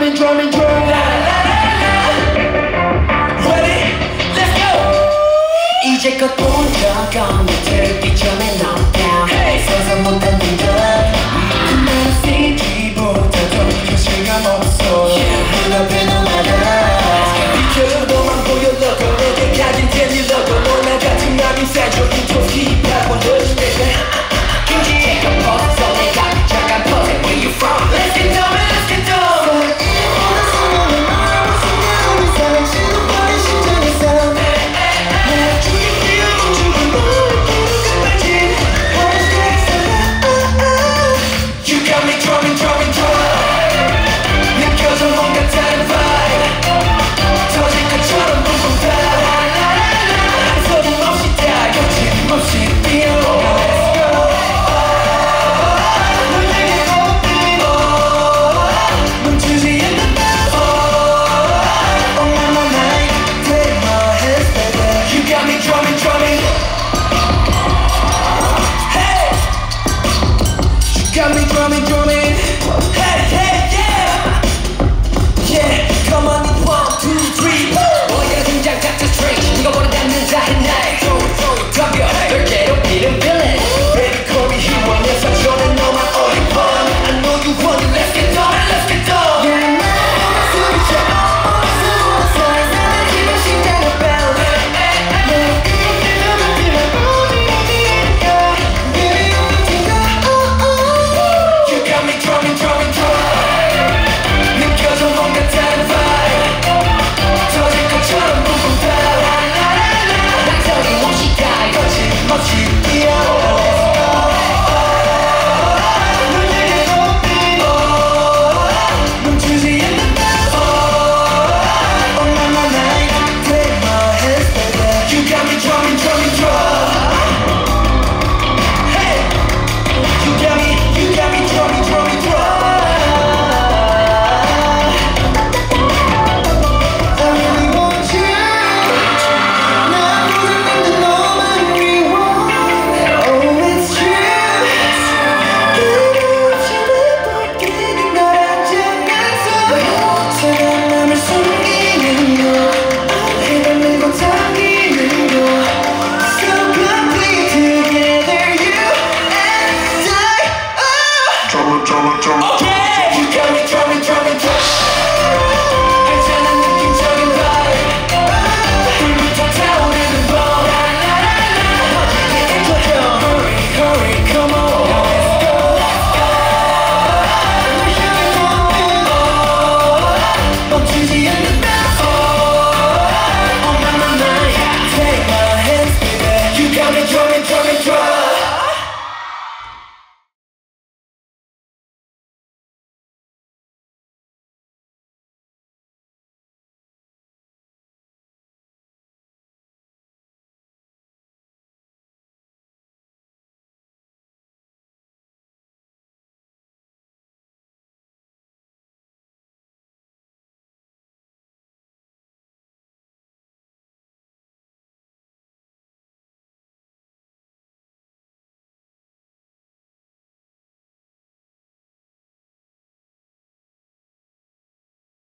drumming, drumming, drumming. La la la la. Ready? Let's go. 이제껏 본 적 없는 들빛점에 knockdown. 서서 못하는 걸. 나는 CG보다도 현실감 없어. 눈앞에 너마다. 비켜줘 너만 보여 logo. 너게 가진 댄디 logo. 너나 같은 남 inside your intro. Keep up on the stage. 김치 take a pause. 서 내가 잠깐 pause. Where you from? Let's get dumb, let's get dumb. Drumming, drumming.